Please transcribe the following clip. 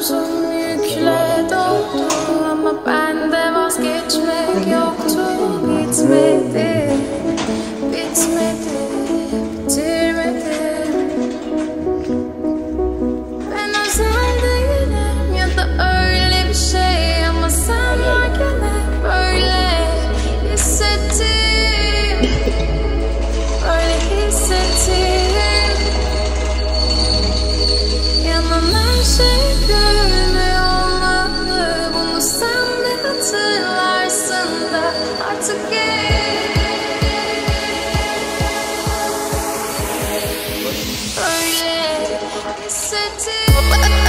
omzum yükle doldu ama bende vazgeçmek yoktu. Bitmedi, bitmedi, bitirmedi. Ben özel değilim ya da öyle bir şey ama sen varken hep böyle hissettim, böyle hissettim. Yanan her şey görünüyor olmalı, bunu sen de hatırlarsın da artık öyle hissettim.